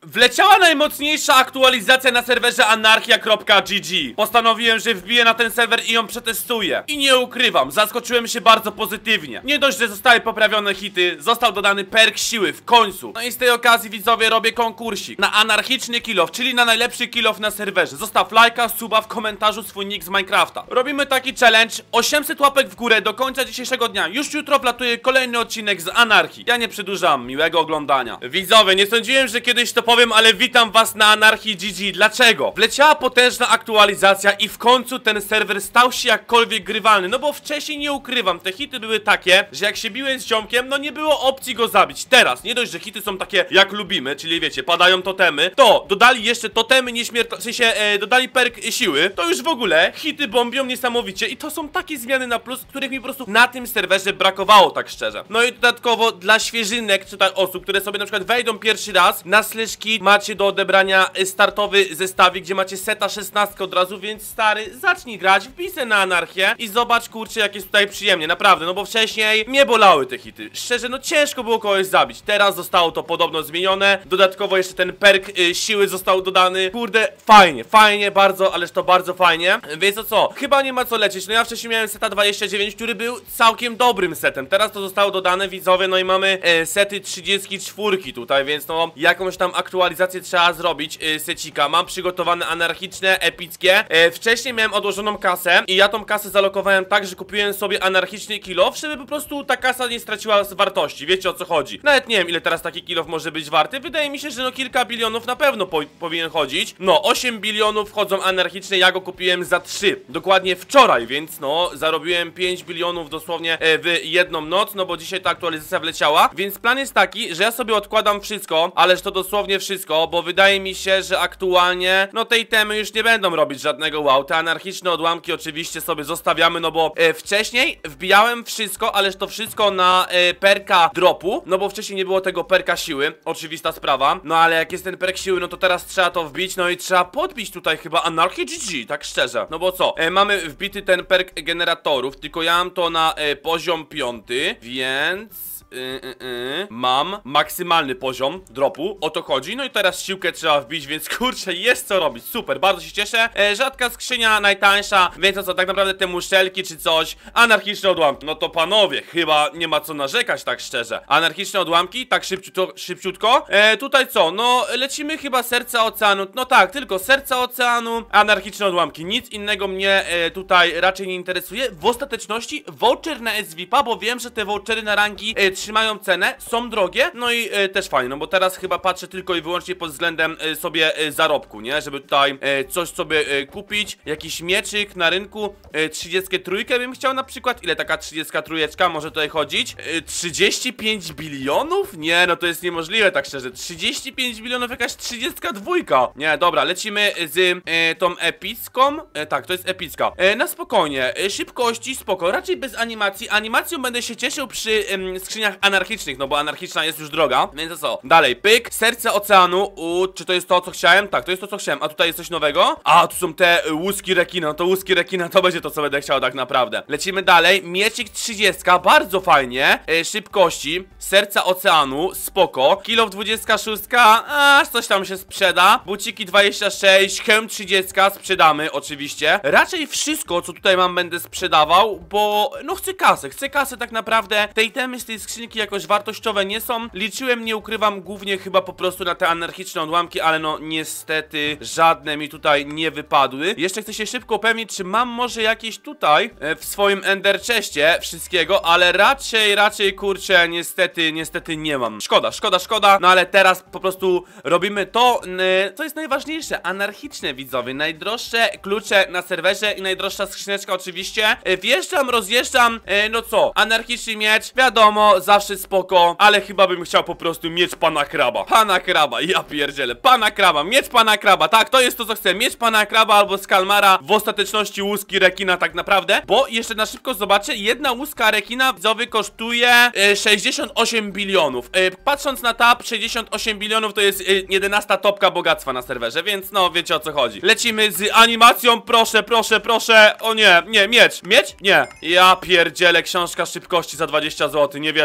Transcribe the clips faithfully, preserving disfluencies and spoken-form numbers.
Wleciała najmocniejsza aktualizacja na serwerze anarchia kropka g g. Postanowiłem, że wbiję na ten serwer i ją przetestuję. I nie ukrywam, zaskoczyłem się bardzo pozytywnie. Nie dość, że zostały poprawione hity, został dodany perk siły w końcu. No i z tej okazji, widzowie, robię konkursik na anarchiczny kill off, czyli na najlepszy kill off na serwerze. Zostaw lajka, suba, w komentarzu swój nick z Minecrafta. Robimy taki challenge, osiemset łapek w górę do końca dzisiejszego dnia. Już jutro wlatuje kolejny odcinek z anarchii. Ja nie przedłużam, miłego oglądania. Widzowie, nie sądziłem, że kiedyś to powiem, ale witam was na anarchii kropka g g. Dlaczego? Wleciała potężna aktualizacja i w końcu ten serwer stał się jakkolwiek grywalny. No bo wcześniej, nie ukrywam, te hity były takie, że jak się biłeś z ziomkiem, no nie było opcji go zabić. Teraz, nie dość, że hity są takie jak lubimy, czyli wiecie, padają totemy, to dodali jeszcze totemy nieśmiertelne, w sensie e, dodali perk siły, to już w ogóle hity bombią niesamowicie i to są takie zmiany na plus, których mi po prostu na tym serwerze brakowało, tak szczerze. No i dodatkowo dla świeżynek, czy tak osób, które sobie na przykład wejdą pierwszy raz, na slash kit macie do odebrania startowy zestawik, gdzie macie seta szesnastkę od razu, więc stary, zacznij grać, wbij se na anarchię i zobacz, kurczę, jak jest tutaj przyjemnie, naprawdę, no bo wcześniej mnie bolały te hity. Szczerze, no ciężko było kogoś zabić. Teraz zostało to podobno zmienione, dodatkowo jeszcze ten perk y, siły został dodany. Kurde, fajnie, fajnie, bardzo, ależ to bardzo fajnie. Więc to co? Chyba nie ma co lecieć. No ja wcześniej miałem seta dwadzieścia dziewięć, który był całkiem dobrym setem. Teraz to zostało dodane, widzowie, no i mamy e, sety trzydzieści cztery tutaj, więc no jakąś tam aktualizację trzeba zrobić e, secika. Mam przygotowane anarchiczne, epickie. E, wcześniej miałem odłożoną kasę i ja tą kasę zalokowałem tak, że kupiłem sobie anarchiczny kill off, żeby po prostu ta kasa nie straciła wartości. Wiecie, o co chodzi? Nawet nie wiem, ile teraz taki kill off może być warty. Wydaje mi się, że no kilka bilionów na pewno po powinien chodzić. No, osiem bilionów wchodzą anarchiczne, ja go kupiłem za trzy. Dokładnie wczoraj, więc no, zarobiłem pięć bilionów dosłownie e, w jedną noc, no bo dzisiaj ta aktualizacja wleciała. Więc plan jest taki, że ja sobie odkładam wszystko, ależ to dosłownie wszystko, bo wydaje mi się, że aktualnie, no te itemy już nie będą robić żadnego wow. Te anarchiczne odłamki oczywiście sobie zostawiamy, no bo e, wcześniej wbijałem wszystko, ależ to wszystko na e, perka dropu, no bo wcześniej nie było tego perka siły, oczywista sprawa. No ale jak jest ten perk siły, no to teraz trzeba to wbić, no i trzeba podbić tutaj chyba anarchię G G, tak szczerze. No bo co, e, mamy wbity ten perk generatorów, tylko ja mam to na e, poziom piąty, więc... Yy, yy, yy. Mam maksymalny poziom dropu, o to chodzi. No i teraz siłkę trzeba wbić, więc kurczę, jest co robić, super, bardzo się cieszę. e, Rzadka skrzynia, najtańsza, więc to co, tak naprawdę te muszelki czy coś. Anarchiczne odłamki, no to panowie, chyba nie ma co narzekać, tak szczerze. Anarchiczne odłamki, tak szybciutko, szybciutko. e, Tutaj co, no lecimy chyba serca oceanu. No tak, tylko serca oceanu, anarchiczne odłamki, nic innego mnie e, tutaj raczej nie interesuje. W ostateczności voucher na S V I P a, bo wiem, że te vouchery na rangi e, trzymają cenę, są drogie, no i e, też fajnie, no bo teraz chyba patrzę tylko i wyłącznie pod względem e, sobie e, zarobku, nie? Żeby tutaj e, coś sobie e, kupić, jakiś mieczyk na rynku, e, trzydzieści trzy bym chciał na przykład. Ile taka trzydzieści trzy może tutaj chodzić? E, trzydzieści pięć bilionów? Nie, no to jest niemożliwe, tak szczerze. trzydzieści pięć bilionów, jakaś trzydzieści dwa. Nie, dobra, lecimy z e, tą epicką. E, tak, to jest epicka. E, na spokojnie, e, szybkości, spoko, raczej bez animacji. Animacją będę się cieszył przy e, skrzyniach anarchicznych, no bo anarchiczna jest już droga, więc to co? Dalej, pyk, serce oceanu, u, czy to jest to, co chciałem? Tak, to jest to, co chciałem, a tutaj jest coś nowego? A, tu są te łuski rekina, no to łuski rekina to będzie to, co będę chciał tak naprawdę. Lecimy dalej, miecik trzydzieści, bardzo fajnie, e, szybkości, serca oceanu, spoko, kilo dwadzieścia sześć, aż coś tam się sprzeda, buciki dwadzieścia sześć, hełm trzydzieści, sprzedamy oczywiście. Raczej wszystko, co tutaj mam, będę sprzedawał, bo no chcę kasę, chcę kasę tak naprawdę, te itemy z tej skrzynki jakoś wartościowe nie są. Liczyłem, nie ukrywam, głównie chyba po prostu na te anarchiczne odłamki, ale no niestety żadne mi tutaj nie wypadły. Jeszcze chcę się szybko upewnić, czy mam może jakieś tutaj e, w swoim ender chestie wszystkiego, ale raczej, raczej kurczę, niestety, niestety nie mam. Szkoda, szkoda, szkoda, no ale teraz po prostu robimy to, e, co jest najważniejsze, anarchiczne, widzowie, najdroższe klucze na serwerze i najdroższa skrzyneczka oczywiście. E, wjeżdżam, rozjeżdżam, e, no co, anarchiczny miecz, wiadomo, zawsze spoko, ale chyba bym chciał po prostu mieć pana kraba. Pana kraba, ja pierdzielę, pana kraba, mieć pana kraba, tak, to jest to, co chcę, mieć pana kraba albo skalmara, w ostateczności łuski rekina tak naprawdę, bo jeszcze na szybko zobaczę, jedna łuska rekina widzowy kosztuje e, sześćdziesiąt osiem bilionów. E, patrząc na tab, sześćdziesiąt osiem bilionów to jest e, jedenasta topka bogactwa na serwerze, więc no, wiecie o co chodzi. Lecimy z animacją, proszę, proszę, proszę, o nie, nie, miecz, miecz? Nie, ja pierdzielę, książka szybkości za dwadzieścia złotych, nie wierzę.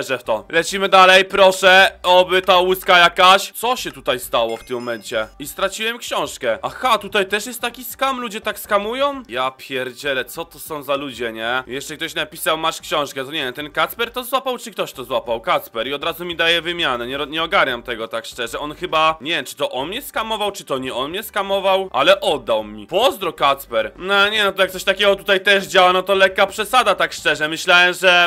wierzę w to. Lecimy dalej, proszę, oby ta łuska jakaś. Co się tutaj stało w tym momencie? I straciłem książkę. Aha, tutaj też jest taki skam, ludzie tak skamują? Ja pierdzielę, co to są za ludzie, nie? Jeszcze ktoś napisał, masz książkę, to nie wiem, ten Kacper to złapał, czy ktoś to złapał? Kacper i od razu mi daje wymianę, nie, nie ogarniam tego tak szczerze. On chyba, nie wiem, czy to on mnie skamował, czy to nie on mnie skamował, ale oddał mi. Pozdro, Kacper. No nie, no to jak coś takiego tutaj też działa, no to lekka przesada, tak szczerze. Myślałem, że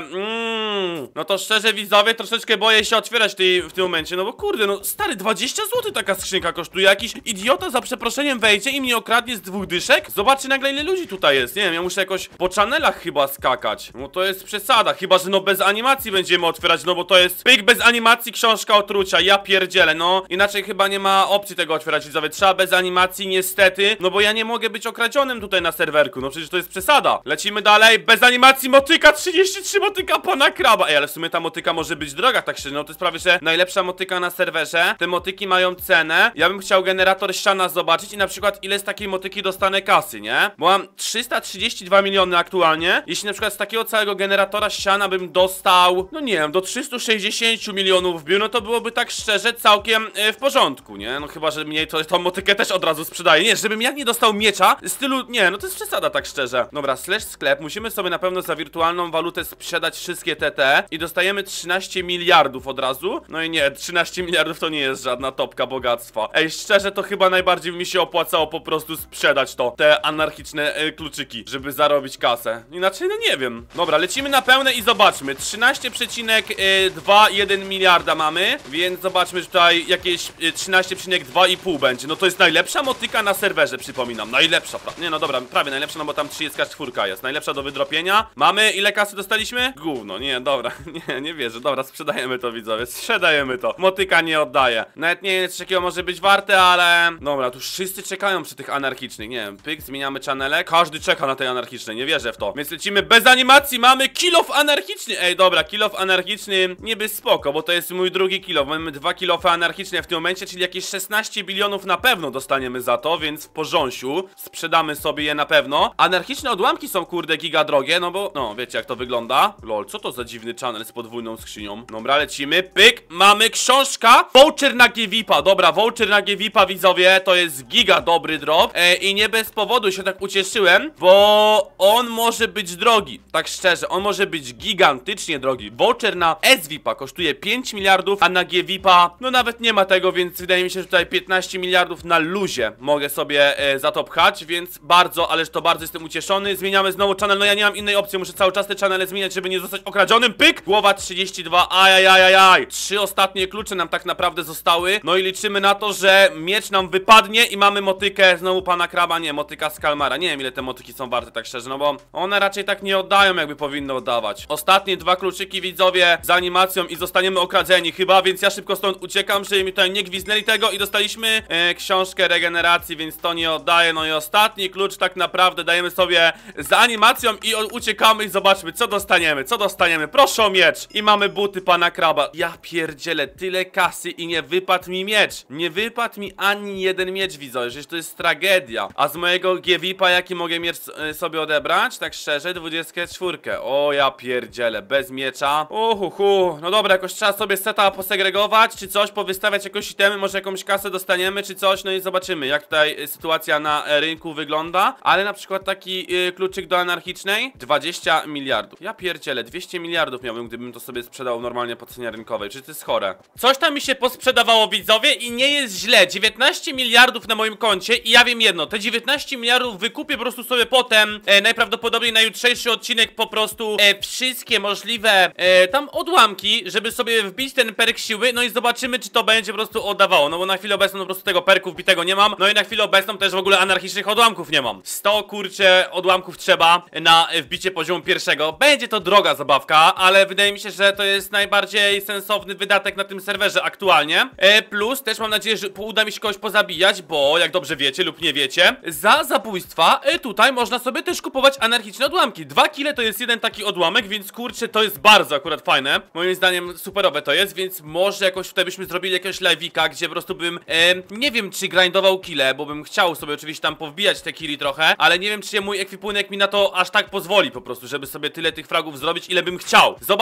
mm, no to szczerze, widzowie, troszeczkę boję się otwierać tej, w tym momencie, no bo kurde, no stary, dwadzieścia złotych taka skrzynka kosztuje. Jakiś idiota za przeproszeniem wejdzie i mnie okradnie z dwóch dyszek? Zobaczcie nagle, ile ludzi tutaj jest. Nie wiem, ja muszę jakoś po channelach chyba skakać. No to jest przesada, chyba że no bez animacji będziemy otwierać, no bo to jest pyk bez animacji, książka otrucia. Ja pierdzielę, no inaczej chyba nie ma opcji tego otwierać, widzowie. Trzeba bez animacji, niestety, no bo ja nie mogę być okradzionym tutaj na serwerku. No przecież to jest przesada. Lecimy dalej, bez animacji, motyka trzydzieści trzy, motyka pana kraba. Ej, ale w sumie ta motyka może być droga, tak szczerze, no to jest prawie, że najlepsza motyka na serwerze. Te motyki mają cenę. Ja bym chciał generator ściana zobaczyć i na przykład ile z takiej motyki dostanę kasy, nie? Bo mam trzysta trzydzieści dwa miliony aktualnie. Jeśli na przykład z takiego całego generatora ściana bym dostał, no nie wiem, do trzystu sześćdziesięciu milionów wbił, no to byłoby tak szczerze całkiem e, w porządku, nie? No chyba, że mnie to, tą motykę też od razu sprzedaje. Nie, żebym ja nie dostał miecza w stylu, nie, no to jest przesada, tak szczerze. Dobra, slash sklep, musimy sobie na pewno za wirtualną walutę sprzedać wszystkie T T i dostajemy trzynaście miliardów od razu. No i nie, trzynaście miliardów to nie jest żadna topka bogactwa. Ej, szczerze, to chyba najbardziej mi się opłacało po prostu sprzedać to, te anarchiczne e, kluczyki, żeby zarobić kasę. Inaczej, no nie wiem. Dobra, lecimy na pełne i zobaczmy. trzynaście przecinek dwa jeden miliarda mamy, więc zobaczmy, że tutaj jakieś e, trzynaście przecinek dwa i pół będzie. No to jest najlepsza motyka na serwerze, przypominam. Najlepsza, nie no dobra, prawie najlepsza, no bo tam trzydzieści cztery jest. Najlepsza do wydropienia. Mamy, ile kasy dostaliśmy? Gówno, nie, dobra, nie, nie wierzę. Dobra, sprzedajemy to, widzowie, sprzedajemy to. Motyka nie oddaje. Nawet nie wiem, czy takiego może być warte, ale... Dobra, tu wszyscy czekają przy tych anarchicznych, nie wiem, pyk, zmieniamy channele. Każdy czeka na tej anarchicznej, nie wierzę w to. Więc lecimy bez animacji, mamy kill off anarchiczny. Ej, dobra, kill off anarchiczny niby spoko, bo to jest mój drugi kill off. Mamy dwa kill offy anarchiczne w tym momencie, czyli jakieś szesnaście bilionów na pewno dostaniemy za to, więc w porządku. Sprzedamy sobie je na pewno. Anarchiczne odłamki są, kurde, giga drogie, no bo, no, wiecie jak to wygląda. Lol, co to za dziwny channel z podwójną skrzynią? Dobra, lecimy, pyk, mamy książka. Voucher na G V I P-a, dobra, voucher na G V I P-a, widzowie, to jest giga dobry drop. E, I nie bez powodu się tak ucieszyłem, bo on może być drogi. Tak szczerze, on może być gigantycznie drogi. Voucher na S V I P-a kosztuje pięć miliardów, a na G V I P-a, no nawet nie ma tego, więc wydaje mi się, że tutaj piętnaście miliardów na luzie mogę sobie e, za to pchać, więc bardzo, ależ to bardzo jestem ucieszony. Zmieniamy znowu channel, no ja nie mam innej opcji, muszę cały czas te channele zmieniać, żeby nie zostać okradzionym. Pyk! Głowa trzydzieści dwa, ajajajajaj. Trzy ostatnie klucze nam tak naprawdę zostały, no i liczymy na to, że miecz nam wypadnie i mamy motykę znowu pana kraba, nie, motyka z kalmara. Nie wiem, ile te motyki są warte, tak szczerze, no bo one raczej tak nie oddają, jakby powinny oddawać. Ostatnie dwa kluczyki, widzowie, z animacją i zostaniemy okradzeni chyba, więc ja szybko stąd uciekam, żeby mi tutaj nie gwiznęli tego i dostaliśmy e, książkę regeneracji, więc to nie oddaje. No i ostatni klucz tak naprawdę dajemy sobie z animacją i uciekamy i zobaczmy, co dostaniemy, co dostaniemy. Proszę o miecz. I mamy buty pana kraba. Ja pierdzielę, tyle kasy i nie wypadł mi miecz. Nie wypadł mi ani jeden miecz, widzowie, że to jest tragedia. A z mojego G V I P-a jaki mogę miecz y, sobie odebrać? Tak szczerze, dwudziestkę czwórkę. O ja pierdzielę, bez miecza. Uhuhu. No dobra, jakoś trzeba sobie seta posegregować, czy coś, powystawiać jakoś itemy, może jakąś kasę dostaniemy, czy coś, no i zobaczymy, jak tutaj y, sytuacja na y, rynku wygląda. Ale na przykład taki y, kluczyk do anarchicznej, dwadzieścia miliardów. Ja pierdzielę, dwieście miliardów miałbym, gdybym to sobie sprzedał normalnie po cenie rynkowej. Czy to jest chore? Coś tam mi się posprzedawało, widzowie, i nie jest źle. dziewiętnaście miliardów na moim koncie i ja wiem jedno, te dziewiętnaście miliardów wykupię po prostu sobie potem, e, najprawdopodobniej na jutrzejszy odcinek po prostu e, wszystkie możliwe e, tam odłamki, żeby sobie wbić ten perk siły, no i zobaczymy, czy to będzie po prostu oddawało, no bo na chwilę obecną po prostu tego perku wbitego nie mam, no i na chwilę obecną też w ogóle anarchicznych odłamków nie mam. sto kurcze odłamków trzeba na wbicie poziomu pierwszego. Będzie to droga zabawka, ale wydaje mi się, że to jest najbardziej sensowny wydatek na tym serwerze aktualnie. E, plus też mam nadzieję, że uda mi się kogoś pozabijać, bo jak dobrze wiecie lub nie wiecie, za zabójstwa e, tutaj można sobie też kupować anarchiczne odłamki. Dwa kile to jest jeden taki odłamek, więc kurczę, to jest bardzo akurat fajne. Moim zdaniem superowe to jest, więc może jakoś tutaj byśmy zrobili jakiegoś live'ika, gdzie po prostu bym, e, nie wiem czy grindował kile, bo bym chciał sobie oczywiście tam powbijać te killi trochę, ale nie wiem czy mój ekwipunek mi na to aż tak pozwoli po prostu, żeby sobie tyle tych fragów zrobić, ile bym chciał. Zobaczymy,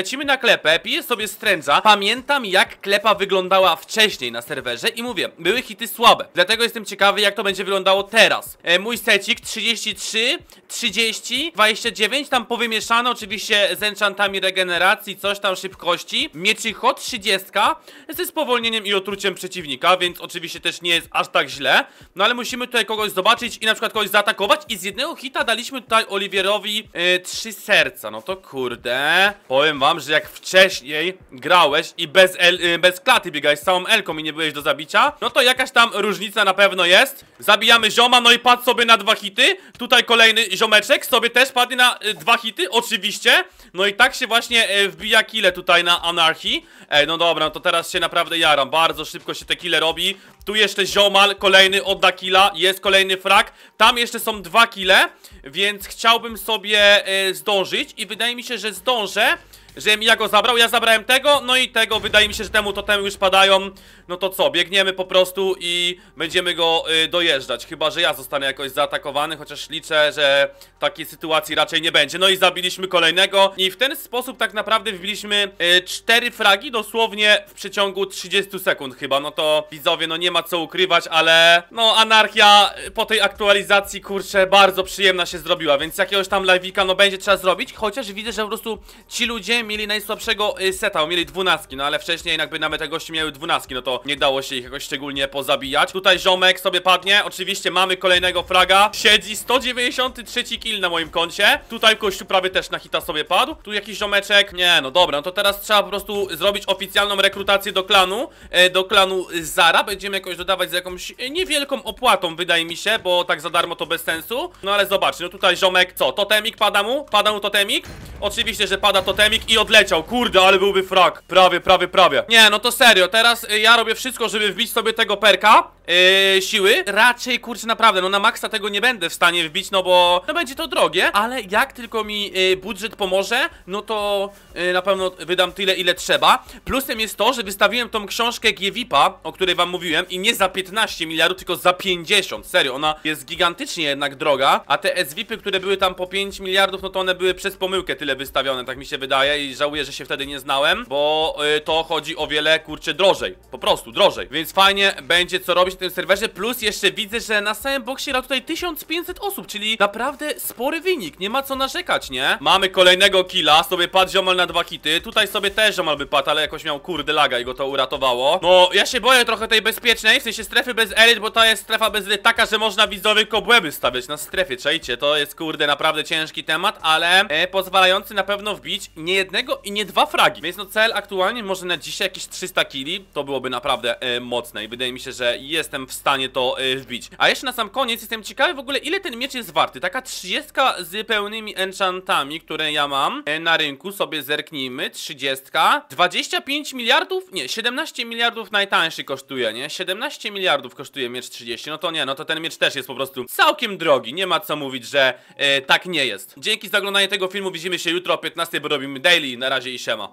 lecimy na klepę, piję sobie stręża. Pamiętam, jak klepa wyglądała wcześniej na serwerze i mówię, były hity słabe. Dlatego jestem ciekawy, jak to będzie wyglądało teraz. E, mój secik trzydzieści trzy, trzydzieści, dwadzieścia dziewięć, tam powymieszane oczywiście z enchantami regeneracji, coś tam szybkości. Mieczycho trzydzieści ze spowolnieniem i otruciem przeciwnika, więc oczywiście też nie jest aż tak źle. No ale musimy tutaj kogoś zobaczyć i na przykład kogoś zaatakować i z jednego hita daliśmy tutaj Oliwierowi yy, trzy serca. No to kurde, powiem wam, że jak wcześniej grałeś i bez, el, yy, bez klaty biegałeś z całą elką i nie byłeś do zabicia, no to jakaś tam różnica na pewno jest. Zabijamy zioma, no i padł sobie na dwa hity. Tutaj kolejny ziomeczek sobie też padnie na yy, dwa hity, oczywiście. No i tak się właśnie yy, wbija kile tutaj na anarchii. Ej, no dobra, no to teraz się naprawdę jaram. Bardzo szybko się te kile robi. Tu jeszcze ziomal, kolejny odda killa. Jest kolejny frag. Tam jeszcze są dwa kile, więc chciałbym sobie e, zdążyć i wydaje mi się, że zdążę, żebym ja go zabrał. Ja zabrałem tego, no i tego. Wydaje mi się, że temu totemy już padają. No to co, biegniemy po prostu i będziemy go y, dojeżdżać. Chyba, że ja zostanę jakoś zaatakowany, chociaż liczę, że takiej sytuacji raczej nie będzie. No i zabiliśmy kolejnego i w ten sposób tak naprawdę wbiliśmy y, cztery fragi dosłownie w przeciągu trzydziestu sekund chyba. No to widzowie, no nie ma co ukrywać, ale no anarchia po tej aktualizacji, kurczę, bardzo przyjemna się zrobiła, więc jakiegoś tam live'ika no będzie trzeba zrobić, chociaż widzę, że po prostu ci ludzie mieli najsłabszego y, seta, mieli dwunastki, no ale wcześniej jakby nawet te gości miały dwunastki, no to nie dało się ich jakoś szczególnie pozabijać. Tutaj ziomek sobie padnie, oczywiście mamy kolejnego fraga, siedzi sto dziewięćdziesiąty trzeci kill na moim koncie. Tutaj gościu prawie też na hita sobie padł. Tu jakiś ziomeczek, nie no dobra, no to teraz trzeba po prostu zrobić oficjalną rekrutację do klanu, e, do klanu Zara. Będziemy jakoś dodawać z jakąś niewielką opłatą, wydaje mi się, bo tak za darmo to bez sensu. No ale zobaczcie, no tutaj ziomek, co, totemik pada mu? Pada mu totemik? Oczywiście, że pada totemik i odleciał, kurde, ale byłby frag. Prawie, prawie, prawie. Nie, no to serio, teraz y, ja robię wszystko, żeby wbić sobie tego perka yy, siły. Raczej, kurczę, naprawdę, no na maksa tego nie będę w stanie wbić, no bo no będzie to drogie, ale jak tylko mi yy, budżet pomoże, no to yy, na pewno wydam tyle, ile trzeba. Plusem jest to, że wystawiłem tą książkę G V I P-a, o której wam mówiłem, i nie za piętnaście miliardów, tylko za pięćdziesiąt. Serio, ona jest gigantycznie jednak droga, a te S V I P-y, które były tam po pięć miliardów, no to one były przez pomyłkę tyle wystawione, tak mi się wydaje, i żałuję, że się wtedy nie znałem, bo yy, to chodzi o wiele, kurczę, drożej, po prostu drożej, więc fajnie będzie co robić na tym serwerze. Plus jeszcze widzę, że na samym boksie gra tutaj tysiąc pięćset osób, czyli naprawdę spory wynik, nie ma co narzekać, nie? Mamy kolejnego killa, sobie padł ziomal na dwa hity, tutaj sobie też ziomal by padł, ale jakoś miał kurde laga i go to uratowało. No, ja się boję trochę tej bezpiecznej, w sensie strefy bez elit, bo to jest strefa bez elit taka, że można widzowie kobłęby stawiać na strefie, czajcie, to jest kurde naprawdę ciężki temat, ale e, pozwalający na pewno wbić nie jednego i nie dwa fragi, więc no cel aktualnie może na dzisiaj jakieś trzysta killi, to byłoby naprawdę e, mocne i wydaje mi się, że jestem w stanie to e, wbić. A jeszcze na sam koniec jestem ciekawy w ogóle, ile ten miecz jest warty. Taka trzydziestka z pełnymi enchantami, które ja mam e, na rynku, sobie zerknijmy, trzydziestka, dwadzieścia pięć miliardów, nie, siedemnaście miliardów najtańszy kosztuje, nie, siedemnaście miliardów kosztuje miecz trzydzieści, no to nie, no to ten miecz też jest po prostu całkiem drogi, nie ma co mówić, że e, tak nie jest. Dzięki za oglądanie tego filmu, widzimy się jutro o piętnastej, bo robimy daily, na razie i siema.